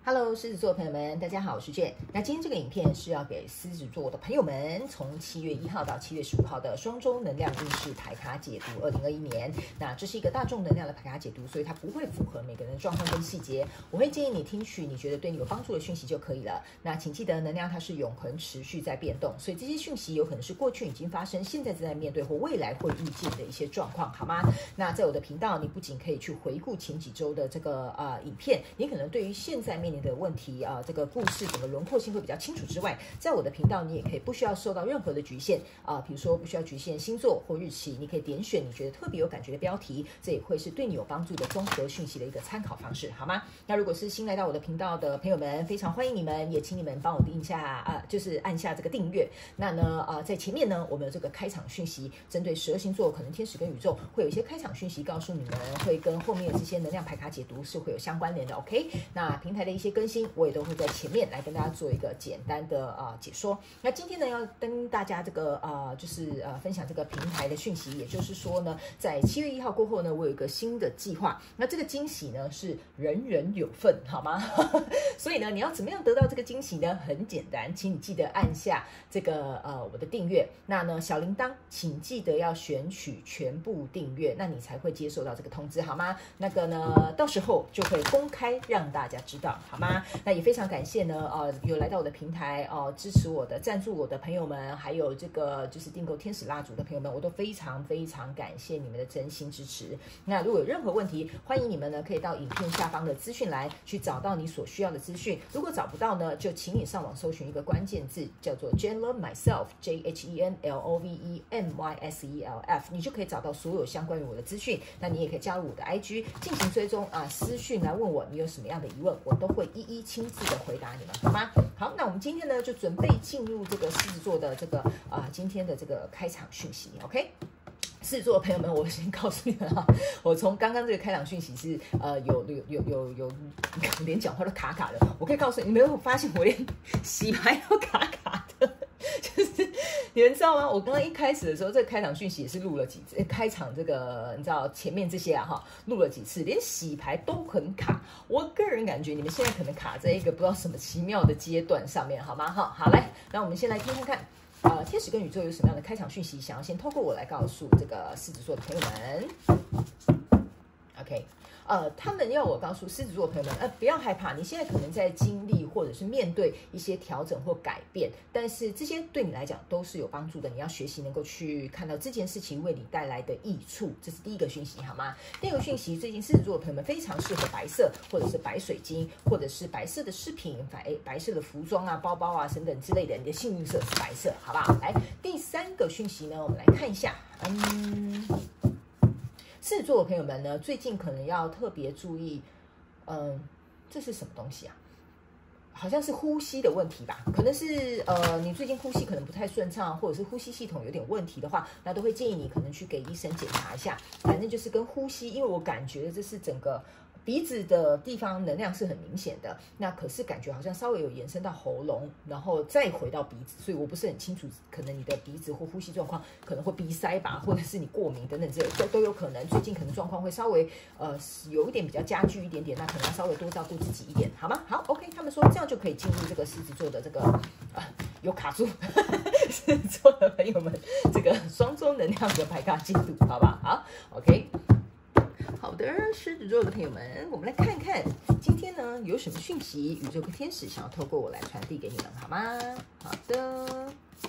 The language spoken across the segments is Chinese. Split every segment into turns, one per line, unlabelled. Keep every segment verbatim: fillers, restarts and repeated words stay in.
Hello， 狮子座的朋友们，大家好，我是卷。那今天这个影片是要给狮子座的朋友们，从七月一号到七月十五号的双周能量运势牌卡解读二零二一年。那这是一个大众能量的牌卡解读，所以它不会符合每个人的状况跟细节。我会建议你听取你觉得对你有帮助的讯息就可以了。那请记得，能量它是永恒持续在变动，所以这些讯息有可能是过去已经发生，现在正在面对或未来会遇见的一些状况，好吗？那在我的频道，你不仅可以去回顾前几周的这个呃影片，你可能对于现在面临的问题啊、呃，这个故事整个轮廓性会比较清楚之外，在我的频道你也可以不需要受到任何的局限啊、呃，比如说不需要局限星座或日期，你可以点选你觉得特别有感觉的标题，这也会是对你有帮助的综合讯息的一个参考方式，好吗？那如果是新来到我的频道的朋友们，非常欢迎你们，也请你们帮我订下啊、呃，就是按下这个订阅。那呢啊、呃，在前面呢，我们有这个开场讯息，针对十二星座，可能天使跟宇宙会有一些开场讯息，告诉你们会跟后面的这些能量牌卡解读是会有相关联的。OK， 那平台的一些更新。我也都会在前面来跟大家做一个简单的啊、呃、解说。那今天呢，要跟大家这个啊、呃，就是呃分享这个平台的讯息，也就是说呢，在七月一号过后呢，我有一个新的计划。那这个惊喜呢是人人有份，好吗？所以呢，你要怎么样得到这个惊喜呢？很简单，请你记得按下这个呃我的订阅。那呢，小铃铛，请记得要选取全部订阅，那你才会接受到这个通知，好吗？那个呢，到时候就会公开让大家知道，好吗？那也非常感谢呢，呃，有来到我的平台哦、呃，支持我的、赞助我的朋友们，还有这个就是订购天使蜡烛的朋友们，我都非常非常感谢你们的真心支持。那如果有任何问题，欢迎你们呢可以到影片下方的资讯栏去找到你所需要的资讯。如果找不到呢，就请你上网搜寻一个关键字，叫做 Jen Love Myself J H E N L O V E M Y S E L F， 你就可以找到所有相关于我的资讯。那你也可以加入我的 I G 进行追踪啊，私讯来问我你有什么样的疑问，我都会一一亲自的回答你们，好吗？好，那我们今天呢就准备进入这个狮子座的这个啊、呃、今天的这个开场讯息 ，OK？ 狮子座的朋友们，我先告诉你们啊，我从刚刚这个开场讯息是呃有有有有有连讲话都卡卡的，我可以告诉你，你们有没有发现我连洗牌都卡卡的？就是你们知道吗？我刚刚一开始的时候，这个开场讯息也是录了几次，开场这个你知道前面这些啊哈，录了几次，连洗牌都很卡。我个人感觉你们现在可能卡在一个不知道什么奇妙的阶段上面，好吗？好，好来，那我们先来听看看。呃，天使跟宇宙有什么样的开场讯息？想要先透过我来告诉这个狮子座的朋友们。OK， 呃，他们要我告诉狮子座的朋友们，呃，不要害怕，你现在可能在经历或者是面对一些调整或改变，但是这些对你来讲都是有帮助的。你要学习能够去看到这件事情为你带来的益处，这是第一个讯息，好吗？第二个讯息，最近狮子座的朋友们非常适合白色，或者是白水晶，或者是白色的饰品、白白色的服装啊、包包啊等等之类的。你的幸运色是白色，好不好？来，第三个讯息呢，我们来看一下，嗯。狮子座的朋友们呢，最近可能要特别注意，嗯，这是什么东西啊？好像是呼吸的问题吧？可能是呃，你最近呼吸可能不太顺畅，或者是呼吸系统有点问题的话，那都会建议你可能去给医生检查一下。反正就是跟呼吸，因为我感觉这是整个鼻子的地方能量是很明显的，那可是感觉好像稍微有延伸到喉咙，然后再回到鼻子，所以我不是很清楚，可能你的鼻子或呼吸状况可能会鼻塞吧，或者是你过敏等等之类的，都都有可能。最近可能状况会稍微呃有一点比较加剧一点点，那可能要稍微多照顾自己一点，好吗？好 ，OK， 他们说这样就可以进入这个狮子座的这个啊、呃、有卡住狮子座的朋友们，这个双周能量的牌卡进度，好吧？好 ，OK。好的，狮子座的朋友们，我们来看看今天呢有什么讯息，宇宙跟天使想要透过我来传递给你们，好吗？好的。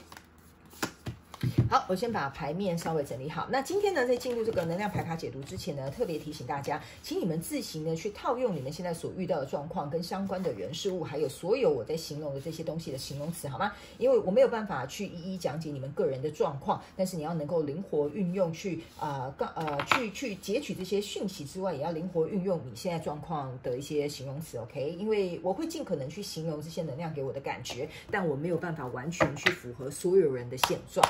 好，我先把牌面稍微整理好。那今天呢，在进入这个能量牌卡解读之前呢，特别提醒大家，请你们自行呢去套用你们现在所遇到的状况跟相关的人事物，还有所有我在形容的这些东西的形容词，好吗？因为我没有办法去一一讲解你们个人的状况，但是你要能够灵活运用去啊，呃, 呃去去截取这些讯息之外，也要灵活运用你现在状况的一些形容词 ，OK？ 因为我会尽可能去形容这些能量给我的感觉，但我没有办法完全去符合所有人的现状 ，OK？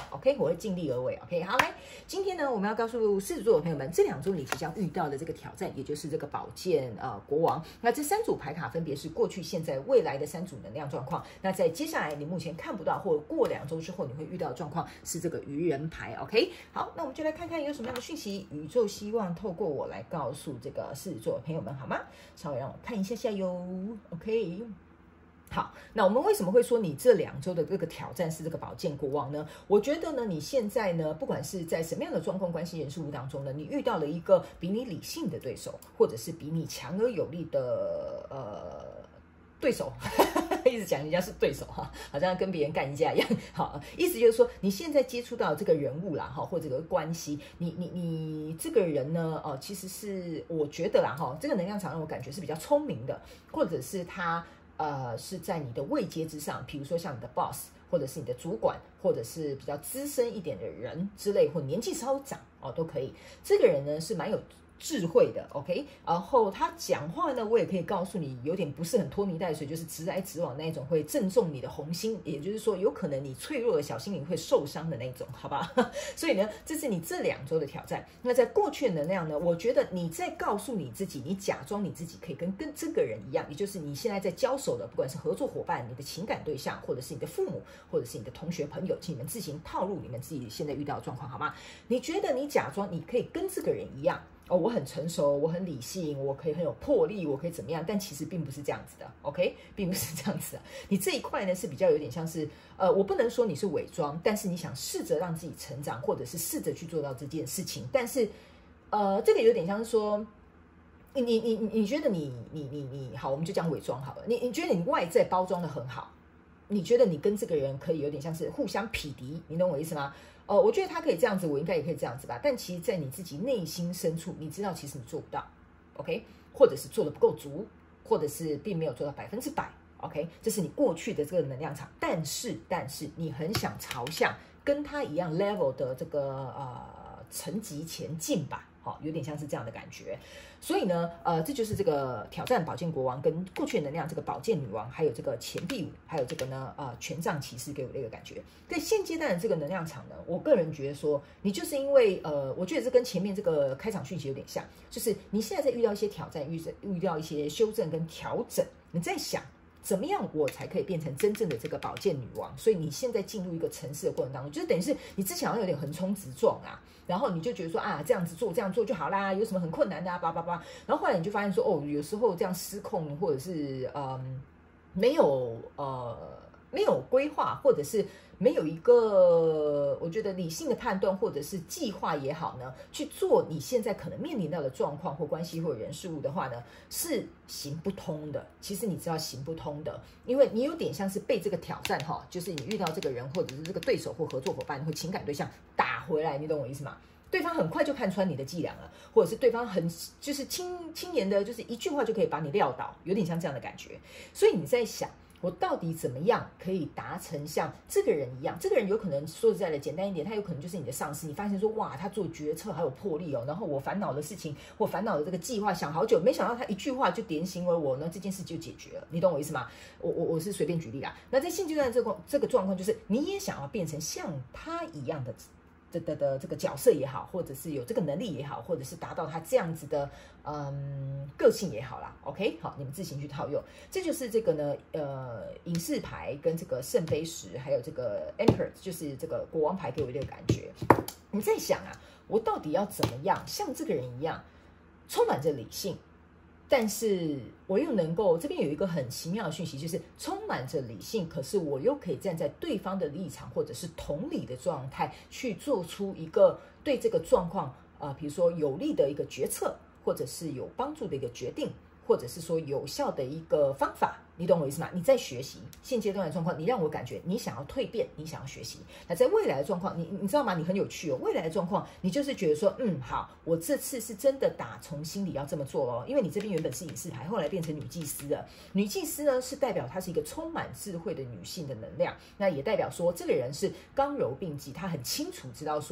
我会尽力而为。OK， 好，来，今天呢，我们要告诉狮子座的朋友们，这两周你即将遇到的这个挑战，也就是这个宝剑呃国王。那这三组牌卡分别是过去、现在、未来的三组能量状况。那在接下来你目前看不到，或者过两周之后你会遇到的状况是这个愚人牌。OK， 好，那我们就来看看有什么样的讯息，宇宙希望透过我来告诉这个狮子座的朋友们，好吗？稍微让我看一下下哟。OK。好，那我们为什么会说你这两周的这个挑战是这个宝剑国王呢？我觉得呢，你现在呢，不管是在什么样的状况、关系、人事物当中呢，你遇到了一个比你理性的对手，或者是比你强而有力的呃对手，一直讲人家是对手哈，好像跟别人干一架一样。好，意思就是说，你现在接触到这个人物啦，哈，或者这个关系，你你你这个人呢，哦、呃，其实是我觉得啦，哈，这个能量场让我感觉是比较聪明的，或者是他。呃，是在你的位阶之上，比如说像你的 boss， 或者是你的主管，或者是比较资深一点的人之类，或年纪稍长哦，都可以。这个人呢是蛮有智慧的 ，OK， 然后他讲话呢，我也可以告诉你，有点不是很拖泥带水，就是直来直往那一种，会正中你的红心，也就是说，有可能你脆弱的小心灵会受伤的那种，好吧？所以呢，这是你这两周的挑战。那在过去的能量呢，我觉得你在告诉你自己，你假装你自己可以跟跟这个人一样，也就是你现在在交手的，不管是合作伙伴、你的情感对象，或者是你的父母，或者是你的同学朋友，请你们自行套入你们自己现在遇到的状况，好吗？你觉得你假装你可以跟这个人一样？哦，我很成熟，我很理性，我可以很有魄力，我可以怎么样？但其实并不是这样子的 ，OK， 并不是这样子的。你这一块呢是比较有点像是，呃，我不能说你是伪装，但是你想试着让自己成长，或者是试着去做到这件事情。但是，呃，这个有点像是说，你你你你觉得你你你你好，我们就讲伪装好了。你你觉得你外在包装的很好，你觉得你跟这个人可以有点像是互相匹敌，你懂我意思吗？呃，我觉得他可以这样子，我应该也可以这样子吧。但其实，在你自己内心深处，你知道其实你做不到 ，OK， 或者是做的不够足，或者是并没有做到百分之百 ，OK， 这是你过去的这个能量场。但是，但是你很想朝向跟他一样 level 的这个呃层级前进吧。好，有点像是这样的感觉，所以呢，呃，这就是这个挑战宝剑国王跟过去的能量这个宝剑女王，还有这个前第五，还有这个呢，呃，权杖骑士给我的一个感觉。对现阶段的这个能量场呢，我个人觉得说，你就是因为呃，我觉得这跟前面这个开场讯息有点像，就是你现在在遇到一些挑战，遇遇到一些修正跟调整，你在想。怎么样我才可以变成真正的这个宝剑女王？所以你现在进入一个城市的过程当中，就是等于是你之前好像有点横冲直撞啊，然后你就觉得说啊这样子做这样做就好啦，有什么很困难的啊，叭叭叭，然后后来你就发现说哦，有时候这样失控，或者是嗯没有呃没有规划，或者是没有一个我觉得理性的判断或者是计划也好呢，去做你现在可能面临到的状况或关系或人事物的话呢，是行不通的。其实你知道行不通的，因为你有点像是被这个挑战哈，就是你遇到这个人或者是这个对手或合作伙伴或情感对象打回来，你懂我意思吗？对方很快就看穿你的伎俩了，或者是对方很就是轻轻言的，就是一句话就可以把你撂倒，有点像这样的感觉。所以你在想。我到底怎么样可以达成像这个人一样？这个人有可能说实在的简单一点，他有可能就是你的上司。你发现说哇，他做决策还有魄力哦。然后我烦恼的事情，我烦恼的这个计划想好久，没想到他一句话就点醒了我呢，这件事就解决了。你懂我意思吗？我我我是随便举例啦。那在现阶段这个这个状况，就是你也想要变成像他一样的。的的的这个角色也好，或者是有这个能力也好，或者是达到他这样子的嗯个性也好啦 ，OK， 好，你们自行去套用。这就是这个呢，呃，隐士牌跟这个圣杯十，还有这个 Emperor， 就是这个国王牌给我一个感觉。你在想啊，我到底要怎么样像这个人一样，充满着理性？但是我又能够，这边有一个很奇妙的讯息，就是充满着理性，可是我又可以站在对方的立场或者是同理的状态，去做出一个对这个状况，呃，比如说有利的一个决策，或者是有帮助的一个决定，或者是说有效的一个方法。你懂我意思吗？你在学习现阶段的状况，你让我感觉你想要蜕变，你想要学习。那在未来的状况，你你知道吗？你很有趣哦。未来的状况，你就是觉得说，嗯，好，我这次是真的打从心里要这么做哦。因为你这边原本是隐士牌，后来变成女祭司了。女祭司呢，是代表她是一个充满智慧的女性的能量，那也代表说这个人是刚柔并济，她很清楚知道说，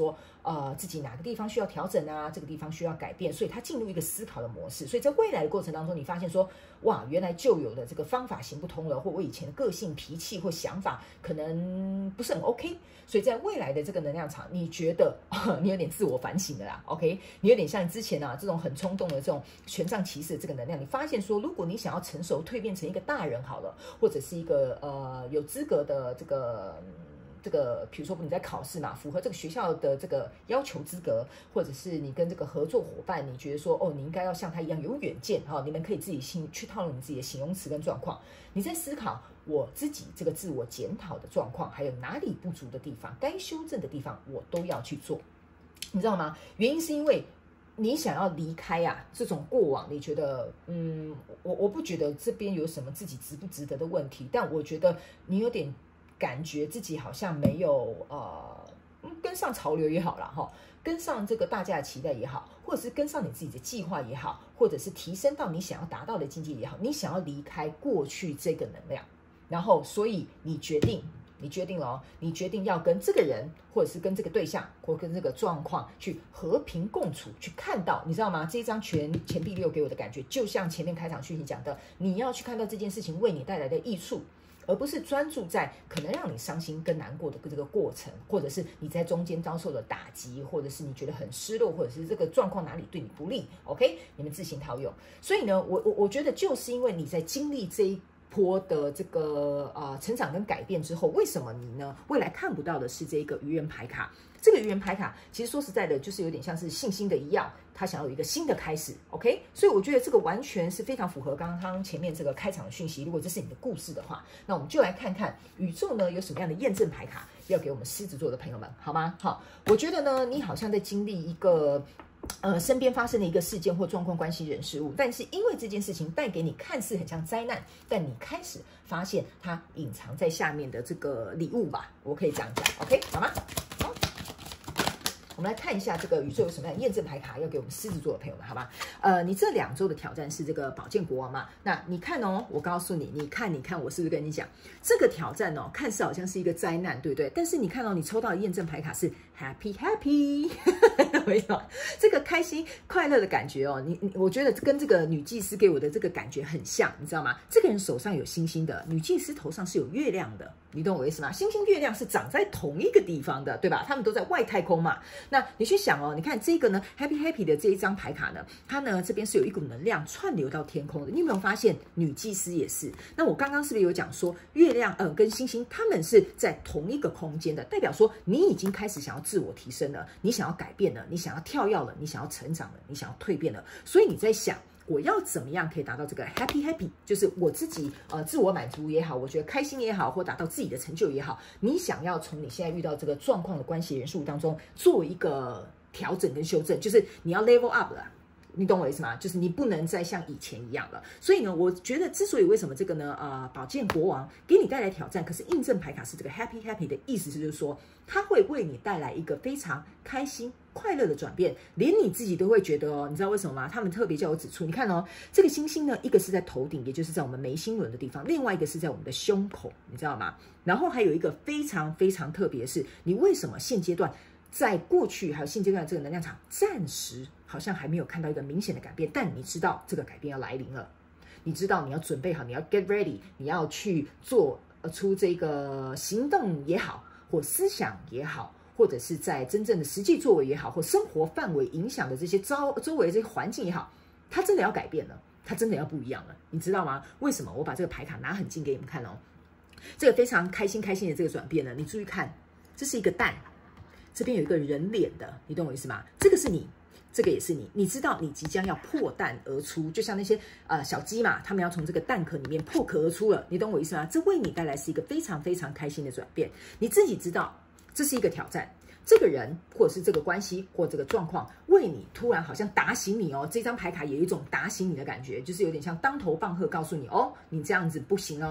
呃自己哪个地方需要调整啊，这个地方需要改变，所以他进入一个思考的模式。所以在未来的过程当中，你发现说，哇，原来旧有的这个方法行不通了，或我以前的个性、脾气或想法可能不是很 OK。所以在未来的这个能量场，你觉得、哦、你有点自我反省了啦 ，OK？ 你有点像之前啊这种很冲动的这种权杖骑士的这个能量，你发现说，如果你想要成熟蜕变成一个大人好了，或者是一个呃有资格的这个。这个，比如说你在考试嘛，符合这个学校的这个要求资格，或者是你跟这个合作伙伴，你觉得说，哦，你应该要像他一样有远见哈、哦，你们可以自己去去套用你自己的形容词跟状况，你在思考我自己这个自我检讨的状况，还有哪里不足的地方，该修正的地方，我都要去做，你知道吗？原因是因为你想要离开啊，这种过往，你觉得，嗯，我我不觉得这边有什么自己值不值得的问题，但我觉得你有点。感觉自己好像没有呃跟上潮流也好啦哈，跟上这个大家的期待也好，或者是跟上你自己的计划也好，或者是提升到你想要达到的境界也好，你想要离开过去这个能量，然后所以你决定，你决定了哦，你决定要跟这个人，或者是跟这个对象，或跟这个状况去和平共处，去看到，你知道吗？这一张钱钱币六给我的感觉，就像前面开场讯息讲的，你要去看到这件事情为你带来的益处。而不是专注在可能让你伤心跟难过的这个过程，或者是你在中间遭受了打击，或者是你觉得很失落，或者是这个状况哪里对你不利 ，OK， 你们自行套用。所以呢，我我我觉得就是因为你在经历这一波的这个呃成长跟改变之后，为什么你呢未来看不到的是这个愚人牌卡？这个愚人牌卡其实说实在的，就是有点像是信心的一样，他想要有一个新的开始 ，OK？ 所以我觉得这个完全是非常符合刚刚前面这个开场的讯息。如果这是你的故事的话，那我们就来看看宇宙呢有什么样的验证牌卡要给我们狮子座的朋友们，好吗？好，我觉得呢，你好像在经历一个。呃，身边发生的一个事件或状况、关系、人、事物，但是因为这件事情带给你看似很像灾难，但你开始发现它隐藏在下面的这个礼物吧，我可以这样讲 ，OK， 好吗？好，我们来看一下这个宇宙有什么样的验证牌卡要给我们狮子座的朋友们，好吗？呃，你这两周的挑战是这个宝剑国王嘛？那你看哦，我告诉你，你看，你看，我是不是跟你讲，这个挑战哦，看似好像是一个灾难，对不对？但是你看到、哦、你抽到的验证牌卡是 Happy Happy。没有这个开心快乐的感觉哦，你你我觉得跟这个女祭司给我的这个感觉很像，你知道吗？这个人手上有星星的，女祭司头上是有月亮的，你懂我意思吗？星星月亮是长在同一个地方的，对吧？他们都在外太空嘛。那你去想哦，你看这个呢 ，Happy Happy 的这一张牌卡呢，它呢这边是有一股能量串流到天空的，你有没有发现？女祭司也是。那我刚刚是不是有讲说，月亮呃跟星星他们是在同一个空间的，代表说你已经开始想要自我提升了，你想要改变了。你想要跳跃了，你想要成长了，你想要蜕变了，所以你在想，我要怎么样可以达到这个 happy happy， 就是我自己呃自我满足也好，我觉得开心也好，或达到自己的成就也好，你想要从你现在遇到这个状况的关系人数当中做一个调整跟修正，就是你要 level up 了。你懂我意思吗？就是你不能再像以前一样了。所以呢，我觉得之所以为什么这个呢，呃，宝剑国王给你带来挑战，可是印证牌卡是这个 happy happy 的意思是，就是说，它会为你带来一个非常开心、快乐的转变，连你自己都会觉得哦，你知道为什么吗？他们特别叫我指出，你看哦，这个星星呢，一个是在头顶，也就是在我们眉心轮的地方，另外一个是在我们的胸口，你知道吗？然后还有一个非常非常特别的是，你为什么现阶段？在过去还有现阶段这个能量场，暂时好像还没有看到一个明显的改变，但你知道这个改变要来临了，你知道你要准备好，你要 get ready， 你要去做出这个行动也好，或思想也好，或者是在真正的实际作为也好，或生活范围影响的这些周周围的这些环境也好，它真的要改变了，它真的要不一样了，你知道吗？为什么？我把这个牌卡拿很近给你们看哦，这个非常开心开心的这个转变呢，你注意看，这是一个蛋。这边有一个人脸的，你懂我意思吗？这个是你，这个也是你。你知道你即将要破蛋而出，就像那些呃小鸡嘛，他们要从这个蛋壳里面破壳而出了，你懂我意思吗？这为你带来是一个非常非常开心的转变。你自己知道这是一个挑战，这个人或者是这个关系或这个状况为你突然好像打醒你哦。这张牌卡有一种打醒你的感觉，就是有点像当头棒喝，告诉你哦，你这样子不行哦。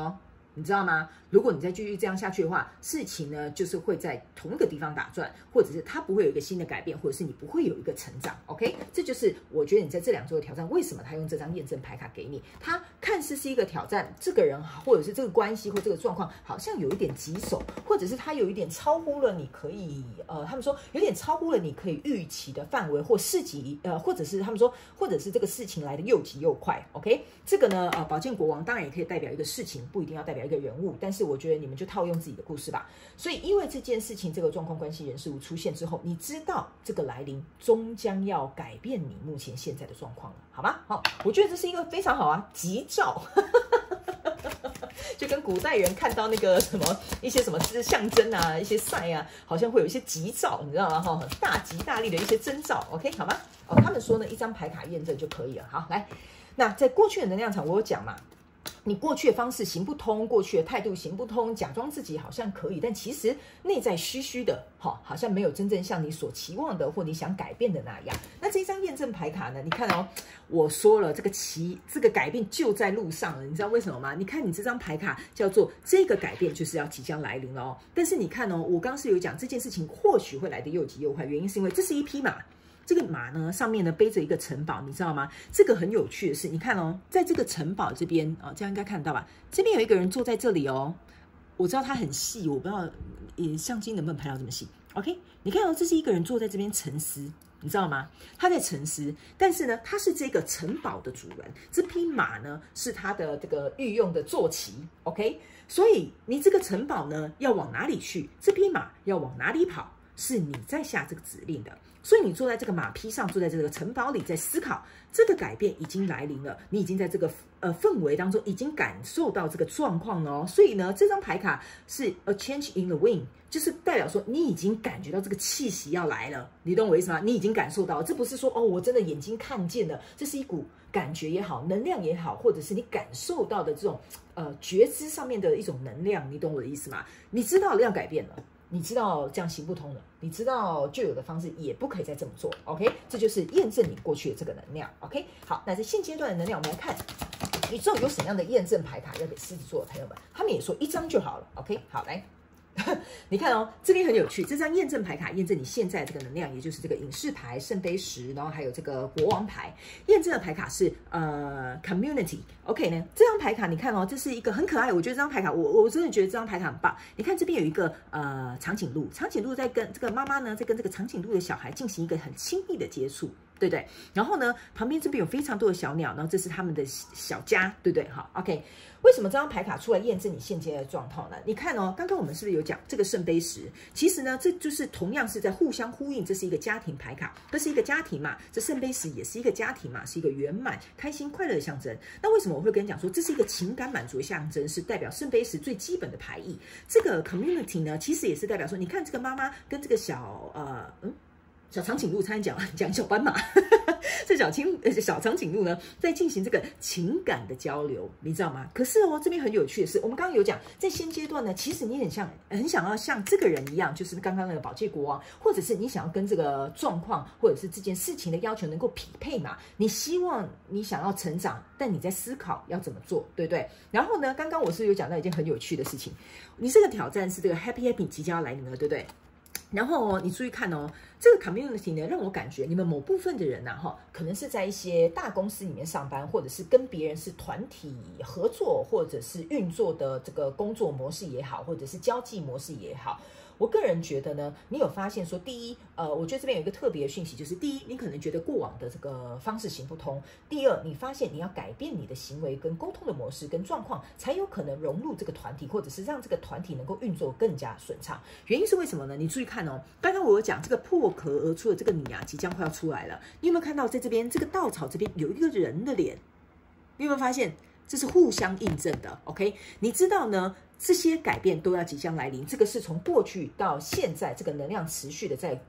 你知道吗？如果你再继续这样下去的话，事情呢就是会在同一个地方打转，或者是它不会有一个新的改变，或者是你不会有一个成长。OK， 这就是我觉得你在这两周的挑战，为什么他用这张验证牌卡给你？他看似是一个挑战，这个人或者是这个关系或这个状况好像有一点棘手，或者是他有一点超乎了你可以呃，他们说有点超乎了你可以预期的范围或事急呃，或者是他们说，或者是这个事情来的又急又快。OK， 这个呢呃，宝剑国王当然也可以代表一个事情，不一定要代表一个人物，但是我觉得你们就套用自己的故事吧。所以因为这件事情这个状况关系人事物出现之后，你知道这个来临终将要改变你目前现在的状况了，好吗？好，我觉得这是一个非常好啊，吉兆。就跟古代人看到那个什么一些什么象征啊，一些赛啊，好像会有一些吉兆，你知道吗？哈，大吉大利的一些征兆 ，OK 好吗？哦，他们说呢，一张牌卡验证就可以了。好，来，那在过去的能量场，我有讲嘛。你过去的方式行不通，过去的态度行不通，假装自己好像可以，但其实内在虚虚的，好，好像没有真正像你所期望的或你想改变的那样。那这一张验证牌卡呢？你看哦，我说了，这个奇，这个改变就在路上了。你知道为什么吗？你看你这张牌卡叫做这个改变就是要即将来临了哦。但是你看哦，我刚是有讲这件事情或许会来得又急又快，原因是因为这是一匹马。这个马呢，上面呢背着一个城堡，你知道吗？这个很有趣的是，你看哦，在这个城堡这边啊、哦，这样应该看得到吧？这边有一个人坐在这里哦，我知道他很细，我不知道也相机能不能拍到这么细。OK， 你看哦，这是一个人坐在这边沉思，你知道吗？他在沉思，但是呢，他是这个城堡的主人，这匹马呢是他的这个御用的坐骑。OK， 所以你这个城堡呢要往哪里去？这匹马要往哪里跑？是你在下这个指令的。所以你坐在这个马匹上，坐在这个城堡里，在思考这个改变已经来临了，你已经在这个呃氛围当中已经感受到这个状况了哦。所以呢，这张牌卡是 a change in the wind， 就是代表说你已经感觉到这个气息要来了，你懂我意思吗？你已经感受到，这不是说哦我真的眼睛看见了，这是一股感觉也好，能量也好，或者是你感受到的这种呃觉知上面的一种能量，你懂我的意思吗？你知道要改变了。你知道这样行不通了，你知道旧有的方式也不可以再这么做 ，OK？ 这就是验证你过去的这个能量 ，OK？ 好，那在现阶段的能量，我们来看宇宙有什么样的验证牌卡要给狮子座的朋友们，他们也说一张就好了 ，OK？ 好，来。你看哦，这边很有趣，这张验证牌卡验证你现在这个能量，也就是这个隐士牌、圣杯十，然后还有这个国王牌。验证的牌卡是呃 community。OK 呢，这张牌卡你看哦，这是一个很可爱，我觉得这张牌卡我我真的觉得这张牌卡很棒。你看这边有一个呃长颈鹿，长颈鹿在跟这个妈妈呢，在跟这个长颈鹿的小孩进行一个很亲密的接触。对不对？然后呢，旁边这边有非常多的小鸟，然后这是他们的小家，对不对？好 ，OK。为什么这张牌卡出来验证你现阶段的状况呢？你看哦，刚刚我们是不是有讲这个圣杯十？其实呢，这就是同样是在互相呼应，这是一个家庭牌卡，这是一个家庭嘛，这圣杯十也是一个家庭嘛，是一个圆满、开心、快乐的象征。那为什么我会跟你讲说，这是一个情感满足的象征，是代表圣杯十最基本的牌意？这个 community 呢，其实也是代表说，你看这个妈妈跟这个小呃嗯。小长颈鹿，差点讲讲小斑马，这小青小长颈鹿呢，在进行这个情感的交流，你知道吗？可是哦，这边很有趣的是，我们刚刚有讲，在现阶段呢，其实你很像，很想要像这个人一样，就是刚刚那个宝剑国王，或者是你想要跟这个状况或者是这件事情的要求能够匹配嘛？你希望你想要成长，但你在思考要怎么做，对不对？然后呢，刚刚我是有讲到一件很有趣的事情，你这个挑战是这个 happy happy 即将要来临了，对不对？然后哦，你注意看哦，这个 community 呢，让我感觉你们某部分的人呐、啊，哈，可能是在一些大公司里面上班，或者是跟别人是团体合作，或者是运作的这个工作模式也好，或者是交际模式也好。我个人觉得呢，你有发现说，第一，呃，我觉得这边有一个特别的讯息，就是第一，你可能觉得过往的这个方式行不通；第二，你发现你要改变你的行为跟沟通的模式跟状况，才有可能融入这个团体，或者是让这个团体能够运作更加顺畅。原因是为什么呢？你注意看哦，刚刚我有讲这个破壳而出的这个你啊，即将快要出来了。你有没有看到在这边这个稻草这边有一个人的脸？你有没有发现？这是互相印证的 ，OK？ 你知道呢？这些改变都要即将来临，这个是从过去到现在，这个能量持续的在走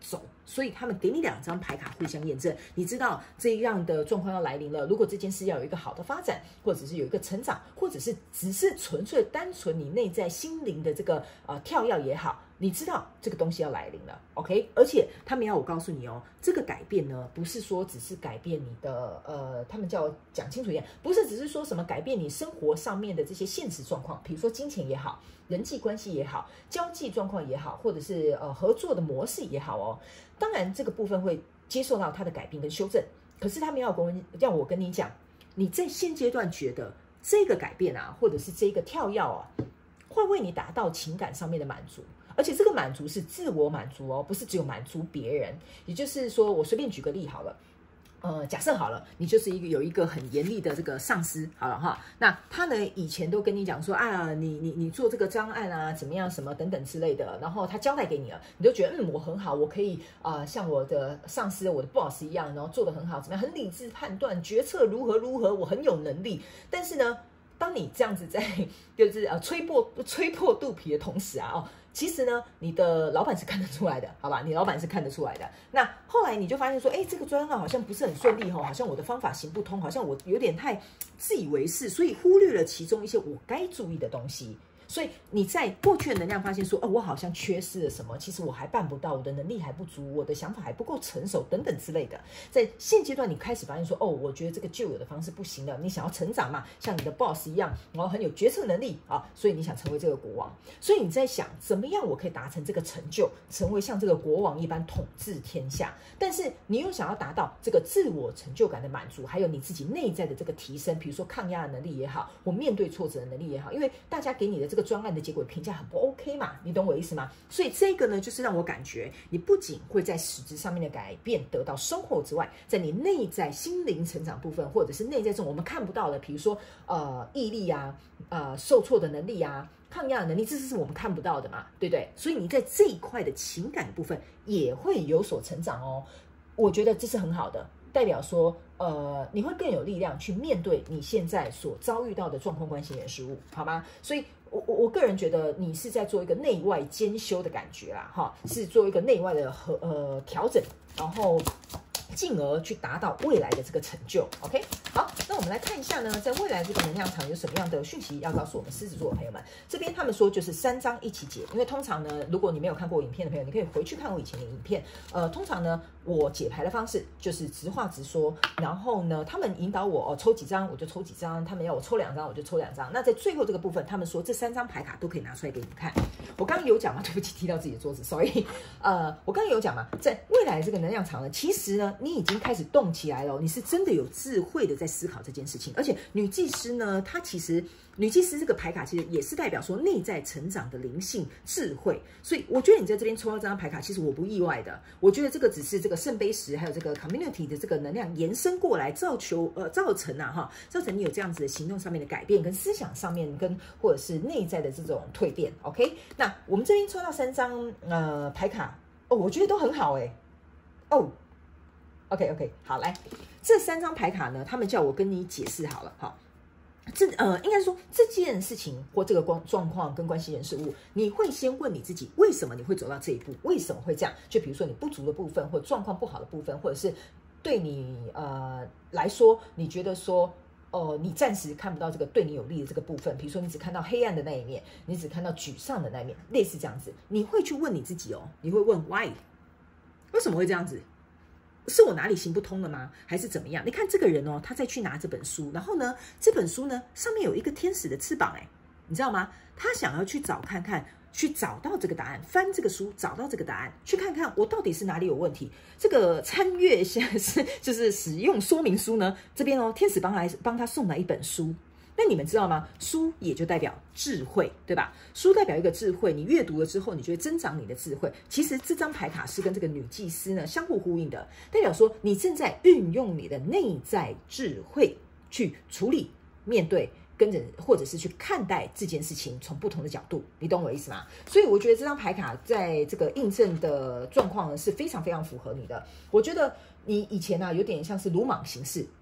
所以他们给你两张牌卡互相验证，你知道这样的状况要来临了。如果这件事要有一个好的发展，或者是有一个成长，或者是只是纯粹单纯你内在心灵的这个呃跳跃也好，你知道这个东西要来临了 ，OK？ 而且他们要我告诉你哦，这个改变呢，不是说只是改变你的呃，他们叫我讲清楚一点，不是只是说什么改变你生活上面的这些现实状况，比如说金钱也好，人际关系也好，交际状况也好，或者是呃合作的模式也好哦。当然，这个部分会接受到它的改变跟修正，可是他们要跟我要我跟你讲，你在现阶段觉得这个改变啊，或者是这个跳跃啊，会为你达到情感上面的满足，而且这个满足是自我满足哦，不是只有满足别人。也就是说，我随便举个例好了。呃，假设好了，你就是一个有一个很严厉的这个上司，好了哈，那他呢以前都跟你讲说啊，你你你做这个专案啊，怎么样，什么等等之类的，然后他交代给你了，你就觉得嗯，我很好，我可以啊、呃，像我的上司、我的 boss 一样，然后做得很好，怎么样，很理智判断决策如何如何，我很有能力。但是呢，当你这样子在就是呃吹破吹破肚皮的同时啊，哦。其实呢，你的老板是看得出来的，好吧？你老板是看得出来的。那后来你就发现说，哎，这个专案好像不是很顺利哈，好像我的方法行不通，好像我有点太自以为是，所以忽略了其中一些我该注意的东西。所以你在过去的能量发现说，哦，我好像缺失了什么，其实我还办不到，我的能力还不足，我的想法还不够成熟，等等之类的。在现阶段，你开始发现说，哦，我觉得这个旧有的方式不行了，你想要成长嘛，像你的 boss 一样，然后很有决策能力啊，所以你想成为这个国王。所以你在想，怎么样我可以达成这个成就，成为像这个国王一般统治天下？但是你又想要达到这个自我成就感的满足，还有你自己内在的这个提升，比如说抗压的能力也好，或面对挫折的能力也好，因为大家给你的这个专案的结果评价很不 OK 嘛，你懂我意思吗？所以这个呢，就是让我感觉你不仅会在实质上面的改变得到收获之外，在你内在心灵成长部分，或者是内在这种我们看不到的，比如说呃毅力啊、呃受挫的能力啊、抗压的能力，这是我们看不到的嘛，对不对？所以你在这一块的情感部分也会有所成长哦。我觉得这是很好的，代表说，呃，你会更有力量去面对你现在所遭遇到的状况、关系、人、事物，好吗？所以我，我我个人觉得你是在做一个内外兼修的感觉啦，哈，是做一个内外的和呃调整，然后进而去达到未来的这个成就。OK， 好，那我们来看一下呢，在未来这个能量场有什么样的讯息要告诉我们狮子座的朋友们？这边他们说就是三张一起解，因为通常呢，如果你没有看过影片的朋友，你可以回去看我以前的影片。呃，通常呢，我解牌的方式就是直话直说，然后呢，他们引导我哦，抽几张我就抽几张，他们要我抽两张我就抽两张。那在最后这个部分，他们说这三张牌卡都可以拿出来给你们看。我刚刚有讲嘛，对不起，踢到自己的桌子 ，sorry。呃，我刚刚有讲嘛，在未来这个能量场呢，其实呢，你已经开始动起来了，你是真的有智慧的在思考这件事情。而且女祭司呢，她其实女祭司这个牌卡其实也是代表说内在成长的灵性智慧。所以我觉得你在这边抽到这张牌卡，其实我不意外的。我觉得这个只是这个圣杯十还有这个 community 的这个能量延伸过来，造求呃造成啊哈，造成你有这样子的行动上面的改变，跟思想上面跟或者是内在的这种蜕变。OK， 那我们这边抽到三张呃牌卡哦，我觉得都很好哎、欸、哦。OK OK， 好，来这三张牌卡呢，他们叫我跟你解释好了，好，这呃应该是说这件事情或这个光状况跟关系人事物，你会先问你自己，为什么你会走到这一步？为什么会这样？就比如说你不足的部分，或状况不好的部分，或者是对你呃来说，你觉得说。哦，你暂时看不到这个对你有利的这个部分，比如说你只看到黑暗的那一面，你只看到沮丧的那一面，类似这样子，你会去问你自己哦，你会问 why， 为什么会这样子？是我哪里行不通了吗？还是怎么样？你看这个人哦，他再去拿这本书，然后呢，这本书呢上面有一个天使的翅膀，哎，你知道吗？他想要去找看看。去找到这个答案，翻这个书找到这个答案，去看看我到底是哪里有问题。这个参阅现在是就是使用说明书呢，这边哦，天使帮来帮他送来一本书。那你们知道吗？书也就代表智慧，对吧？书代表一个智慧，你阅读了之后，你就会增长你的智慧。其实这张牌卡是跟这个女祭司呢相互呼应的，代表说你正在运用你的内在智慧去处理、面对。跟着或者是去看待这件事情，从不同的角度，你懂我意思吗？所以我觉得这张牌卡在这个印证的状况呢是非常非常符合你的。我觉得你以前啊有点像是鲁莽行事，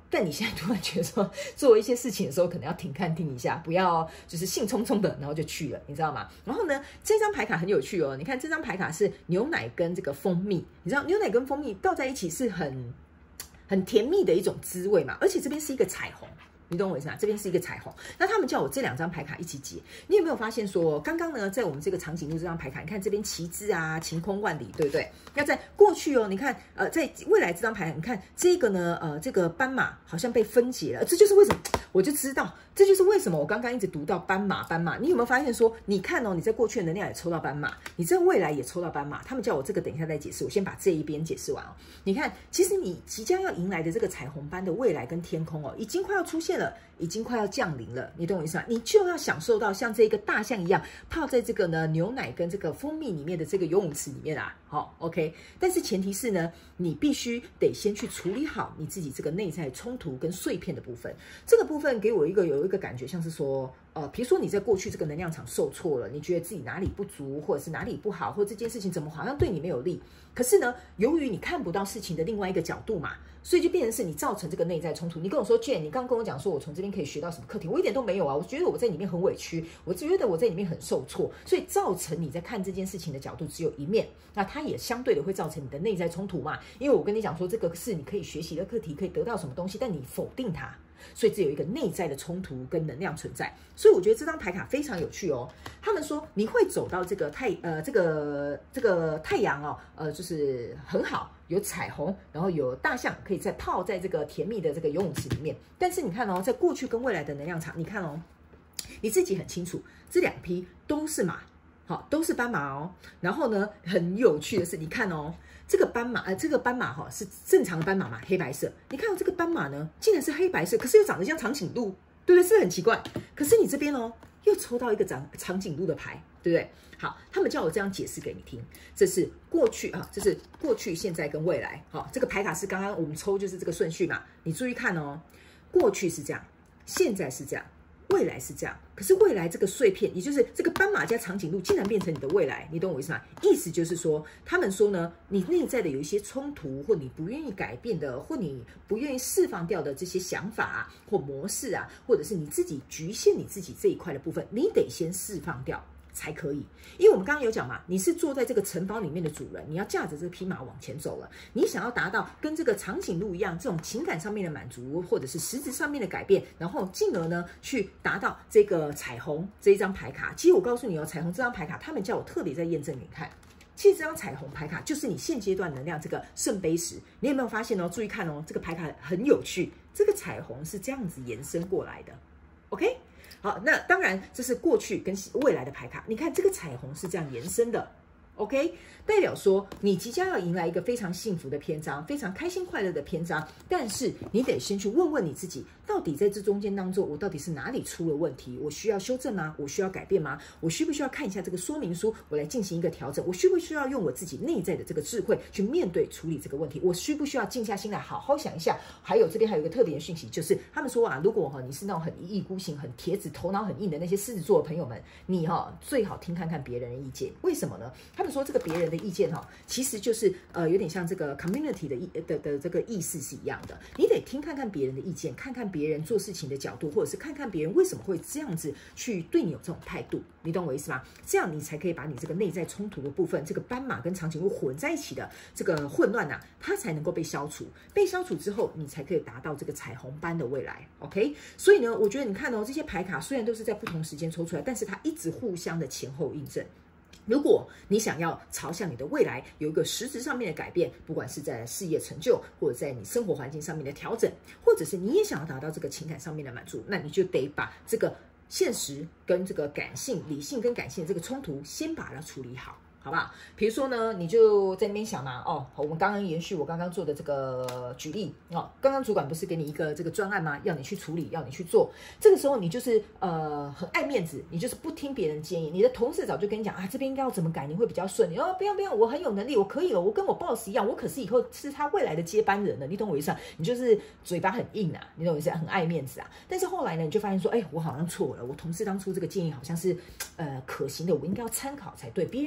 但你现在突然觉得说做一些事情的时候，可能要停看听一下，不要就是兴冲冲的，然后就去了，你知道吗？然后呢，这张牌卡很有趣哦，你看这张牌卡是牛奶跟这个蜂蜜，你知道牛奶跟蜂蜜倒在一起是很很甜蜜的一种滋味嘛，而且这边是一个彩虹。你懂我意思吗？这边是一个彩虹，那他们叫我这两张牌卡一起解。你有没有发现说，刚刚呢，在我们这个长颈鹿这张牌卡，你看这边旗帜啊，晴空万里，对不对？那在过去哦，你看，呃，在未来这张牌，你看这个呢，呃，这个斑马好像被分解了，这就是为什么我就知道，这就是为什么我刚刚一直读到斑马，斑马。你有没有发现说，你看哦，你在过去的能量也抽到斑马，你在未来也抽到斑马。他们叫我这个等一下再解释，我先把这一边解释完哦。你看，其实你即将要迎来的这个彩虹般的未来跟天空哦，已经快要出现了。已经快要降临了，你懂我意思吗？你就要享受到像这个大象一样泡在这个呢牛奶跟这个蜂蜜里面的这个游泳池里面啊。好 ，OK。但是前提是呢，你必须得先去处理好你自己这个内在冲突跟碎片的部分。这个部分给我一个有一个感觉，像是说，呃，比如说你在过去这个能量场受挫了，你觉得自己哪里不足，或者是哪里不好，或者这件事情怎么好像对你没有利。可是呢，由于你看不到事情的另外一个角度嘛，所以就变成是你造成这个内在冲突。你跟我说 Jane， 你刚刚跟我讲说我从这边可以学到什么课题，我一点都没有啊。我觉得我在里面很委屈，我觉得我在里面很受挫，所以造成你在看这件事情的角度只有一面。那它也相对的会造成你的内在冲突嘛。因为我跟你讲说这个是你可以学习的课题，可以得到什么东西，但你否定它。所以这有一个内在的冲突跟能量存在，所以我觉得这张牌卡非常有趣哦。他们说你会走到这个太呃这个这个太阳哦，呃就是很好，有彩虹，然后有大象可以在泡在这个甜蜜的这个游泳池里面。但是你看哦，在过去跟未来的能量场，你看哦，你自己很清楚，这两匹都是马，好，都是斑马哦。然后呢，很有趣的是，你看哦。这个斑马，呃，这个斑马哈、哦、是正常的斑马嘛，黑白色。你看到、哦、这个斑马呢，竟然是黑白色，可是又长得像长颈鹿，对不对？是很奇怪。可是你这边哦，又抽到一个长长颈鹿的牌，对不对？好，他们叫我这样解释给你听，这是过去啊，这是过去、现在跟未来。好，这个牌卡是刚刚我们抽就是这个顺序嘛，你注意看哦，过去是这样，现在是这样。未来是这样，可是未来这个碎片，也就是这个斑马加长颈鹿，竟然变成你的未来，你懂我意思吗？意思就是说，他们说呢，你内在的有一些冲突，或你不愿意改变的，或你不愿意释放掉的这些想法啊，或模式啊，或者是你自己局限你自己这一块的部分，你得先释放掉。才可以，因为我们刚刚有讲嘛，你是坐在这个城堡里面的主人，你要驾着这匹马往前走了。你想要达到跟这个长颈鹿一样，这种情感上面的满足，或者是实质上面的改变，然后进而呢去达到这个彩虹这一张牌卡。其实我告诉你哦，彩虹这张牌卡，他们叫我特别在验证给你看。其实这张彩虹牌卡就是你现阶段能量这个圣杯十，你有没有发现哦？注意看哦，这个牌卡很有趣，这个彩虹是这样子延伸过来的 ，OK？好，那当然这是过去跟未来的牌卡。你看这个彩虹是这样延伸的 ，OK， 代表说你即将要迎来一个非常幸福的篇章，非常开心快乐的篇章。但是你得先去问问你自己，到底在这中间当中，我到底是哪里出了问题？我需要修正吗？我需要改变吗？我需不需要看一下这个说明书，我来进行一个调整？我需不需要用我自己内在的这个智慧去面对处理这个问题？我需不需要静下心来好好想一下？还有这边还有一个特别的讯息，就是他们说啊，如果哈你是那种很一意孤行、很铁子、头脑很硬的那些狮子座的朋友们，你哈最好听看看别人的意见。为什么呢？他们说这个别人的意见哈，其实就是呃有点像这个 community 的意的的这个意思是一样的。你得听看看别人的意见，看看别人做事情的角度，或者是看看别人为什么会这样子去对你有这种态度。你懂我意思吗？这样你才可以把你这个内在冲突的部分，这个斑马跟长颈鹿混在一起的这个混乱啊，它才能够被消除。被消除之后，你才可以达到这个彩虹般的未来。OK， 所以呢，我觉得你看哦，这些牌卡虽然都是在不同时间抽出来，但是它一直互相的前后印证。如果你想要朝向你的未来有一个实质上面的改变，不管是在事业成就，或者在你生活环境上面的调整，或者是你也想要达到这个情感上面的满足，那你就得把这个现实跟这个感性、理性跟感性的这个冲突，先把它处理好。好不好？比如说呢，你就在那边想嘛，哦，我们刚刚延续我刚刚做的这个举例哦，刚刚主管不是给你一个这个专案吗？要你去处理，要你去做。这个时候你就是呃很爱面子，你就是不听别人建议。你的同事早就跟你讲啊，这边应该要怎么改，你会比较顺。你哦，不用不用，我很有能力，我可以了，我跟我 boss 一样，我可是以后是他未来的接班人了。你懂我意思啊？你就是嘴巴很硬啊，你懂我意思啊？很爱面子啊。但是后来呢，你就发现说，哎，我好像错了，我同事当初这个建议好像是呃可行的，我应该要参考才对。别人给我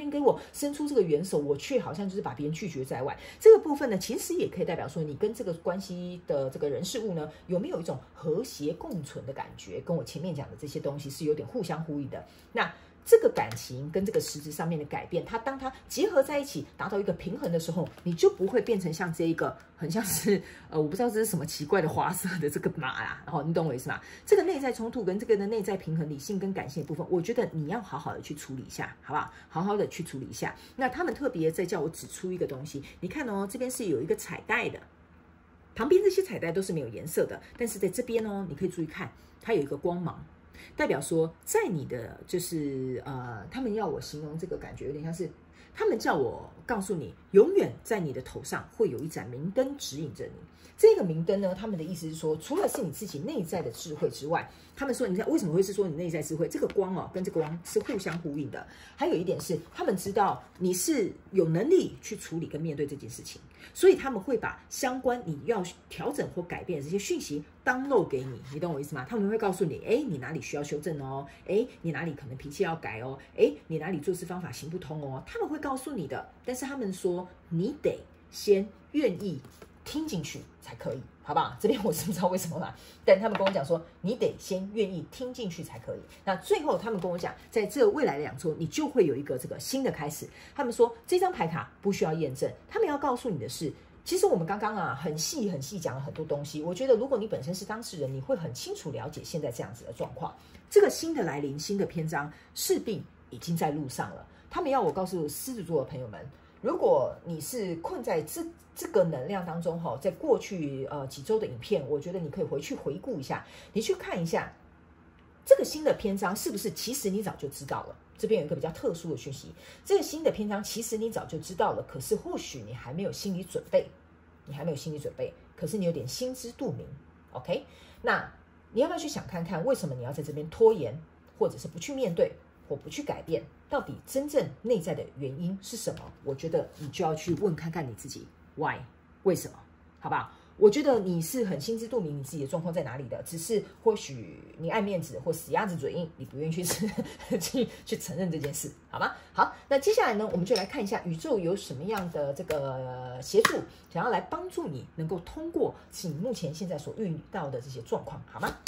伸出这个援手，我却好像就是把别人拒绝在外。这个部分呢，其实也可以代表说，你跟这个关系的这个人事物呢，有没有一种和谐共存的感觉？跟我前面讲的这些东西是有点互相呼应的。那这个感情跟这个实质上面的改变，它当它结合在一起，达到一个平衡的时候，你就不会变成像这一个很像是呃，我不知道这是什么奇怪的花色的这个马啦，然后你懂我意思吗？这个内在冲突跟这个的内在平衡、理性跟感性的部分，我觉得你要好好的去处理一下，好不好？好好的去处理一下。那他们特别在叫我指出一个东西，你看哦，这边是有一个彩带的，旁边这些彩带都是没有颜色的，但是在这边哦，你可以注意看，它有一个光芒。代表说，在你的就是呃，他们要我形容这个感觉，有点像是他们叫我告诉你，永远在你的头上会有一盏明灯指引着你。这个明灯呢，他们的意思是说，除了是你自己内在的智慧之外，他们说，你知道为什么会是说你内在智慧？这个光哦，跟这个光是互相呼应的。还有一点是，他们知道你是有能力去处理跟面对这件事情，所以他们会把相关你要调整或改变的这些讯息download给你，你懂我意思吗？他们会告诉你，哎，你哪里需要修正哦，哎，你哪里可能脾气要改哦，哎，你哪里做事方法行不通哦，他们会告诉你的。但是他们说，你得先愿意听进去才可以，好不好？这边我是不知道为什么啦，但他们跟我讲说，你得先愿意听进去才可以。那最后他们跟我讲，在这未来两周，你就会有一个这个新的开始。他们说这张牌卡不需要验证，他们要告诉你的是，其实我们刚刚啊很细很细讲了很多东西。我觉得如果你本身是当事人，你会很清楚了解现在这样子的状况。这个新的来临，新的篇章势必已经在路上了。他们要我告诉狮子座的朋友们，如果你是困在这这个能量当中哈，在过去呃几周的影片，我觉得你可以回去回顾一下，你去看一下这个新的篇章是不是其实你早就知道了。这边有一个比较特殊的讯息，这个新的篇章其实你早就知道了，可是或许你还没有心理准备，你还没有心理准备，可是你有点心知肚明 ，OK？ 那你要不要去想看看，为什么你要在这边拖延，或者是不去面对，或不去改变？到底真正内在的原因是什么？我觉得你就要去问看看你自己 ，why？ 为什么？好不好？我觉得你是很心知肚明你自己的状况在哪里的，只是或许你爱面子或死鸭子嘴硬，你不愿意去去去承认这件事，好吗？好，那接下来呢，我们就来看一下宇宙有什么样的这个协助，想要来帮助你能够通过你目前现在所遇到的这些状况，好吗？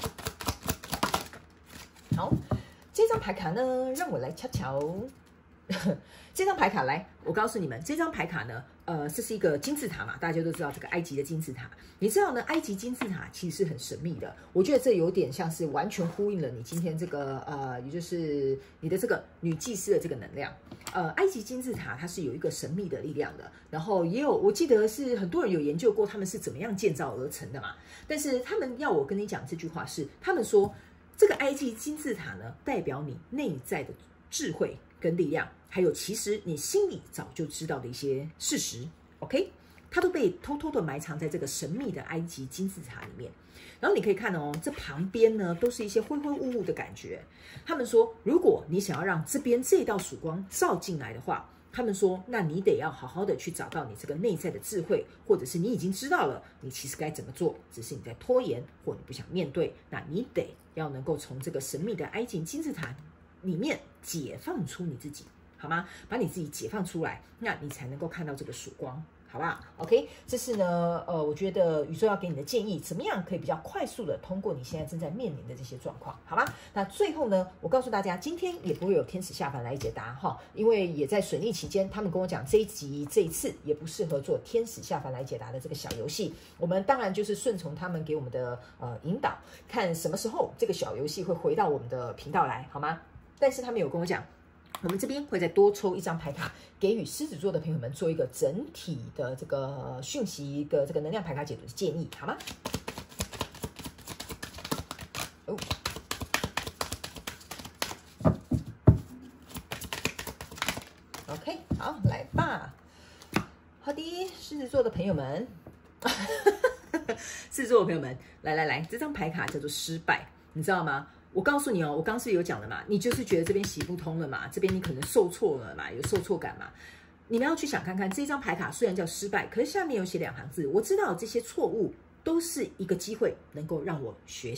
好，这张牌卡呢，让我来瞧瞧。这张牌卡来，我告诉你们，这张牌卡呢，呃，这是一个金字塔嘛，大家都知道这个埃及的金字塔。你知道呢，埃及金字塔其实是很神秘的。我觉得这有点像是完全呼应了你今天这个呃，也就是你的这个女祭司的这个能量。呃，埃及金字塔它是有一个神秘的力量的，然后也有我记得是很多人有研究过他们是怎么样建造而成的嘛。但是他们要我跟你讲这句话是，他们说这个埃及金字塔呢，代表你内在的智慧跟力量，还有其实你心里早就知道的一些事实 ，OK？ 它都被偷偷的埋藏在这个神秘的埃及金字塔里面。然后你可以看哦，这旁边呢都是一些灰灰雾雾的感觉。他们说，如果你想要让这边这道曙光照进来的话，他们说，那你得要好好的去找到你这个内在的智慧，或者是你已经知道了，你其实该怎么做，只是你在拖延或你不想面对。那你得要能够从这个神秘的埃及金字塔里面解放出你自己，好吗？把你自己解放出来，那你才能够看到这个曙光，好不好 ？OK， 这是呢，呃，我觉得宇宙要给你的建议，怎么样可以比较快速的通过你现在正在面临的这些状况，好吗？那最后呢，我告诉大家，今天也不会有天使下凡来解答哈，因为也在水逆期间，他们跟我讲这一集这一次也不适合做天使下凡来解答的这个小游戏。我们当然就是顺从他们给我们的呃引导，看什么时候这个小游戏会回到我们的频道来，好吗？但是他们有跟我讲，我们这边会再多抽一张牌卡，给予狮子座的朋友们做一个整体的这个讯息的这个能量牌卡解读的建议，好吗？哦 ，OK， 好，来吧。好的，狮子座的朋友们，狮子座的朋友们，来来来，这张牌卡叫做失败，你知道吗？我告诉你哦，我刚是有讲了嘛，你就是觉得这边行不通了嘛，这边你可能受挫了嘛，有受挫感嘛。你们要去想看看，这张牌卡虽然叫失败，可是下面有写两行字，我知道这些错误都是一个机会，能够让我学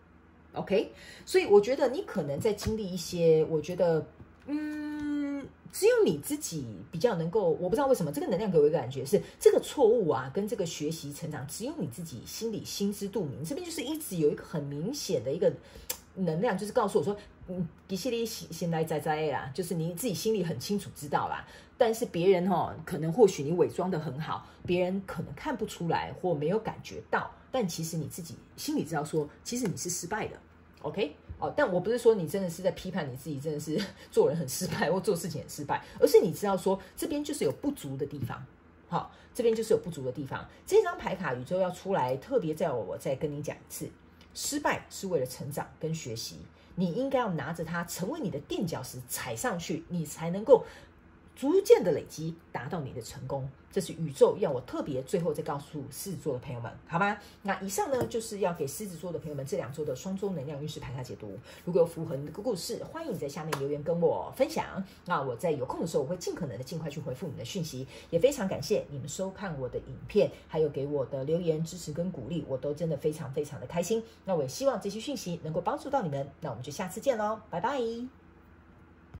习。OK， 所以我觉得你可能在经历一些，我觉得，嗯， 只有你自己比较能够，我不知道为什么这个能量给我一个感觉是，这个错误啊，跟这个学习成长，只有你自己心里心知肚明。这边就是一直有一个很明显的一个能量，就是告诉我说，嗯，其实你现在在在啦，就是你自己心里很清楚知道啦。但是别人哦，可能或许你伪装得很好，别人可能看不出来或没有感觉到，但其实你自己心里知道说，其实你是失败的 ，OK？ 哦，但我不是说你真的是在批判你自己，真的是做人很失败或做事情很失败，而是你知道说这边就是有不足的地方，好，这边就是有不足的地方。这张牌卡宇宙要出来，特别在我再跟你讲一次，失败是为了成长跟学习，你应该要拿着它成为你的垫脚石，踩上去，你才能够逐渐的累积，达到你的成功。这是宇宙要我特别最后再告诉狮子座的朋友们，好吗？那以上呢，就是要给狮子座的朋友们这两周的双周能量运势牌卡解读。如果有符合你的故事，欢迎你在下面留言跟我分享。那我在有空的时候，我会尽可能的尽快去回复你的讯息。也非常感谢你们收看我的影片，还有给我的留言支持跟鼓励，我都真的非常非常的开心。那我也希望这些讯息能够帮助到你们。那我们就下次见喽，拜拜。